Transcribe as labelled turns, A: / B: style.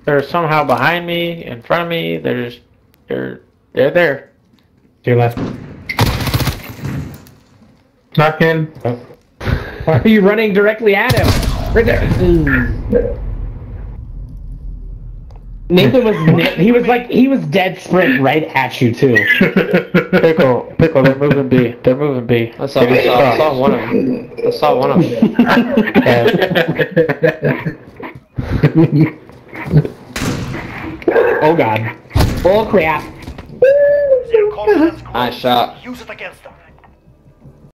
A: They're somehow behind me, in front of me. They're there.
B: To your left. Knock in. Oh. Why are you running directly at him? Right there. Nathan he was dead sprint right at you too.
A: Pickle, they're moving B. They're moving B.
C: I saw one of them. I saw one of them.
B: Oh god. Oh crap.
C: Nice shot.
D: Use it against them.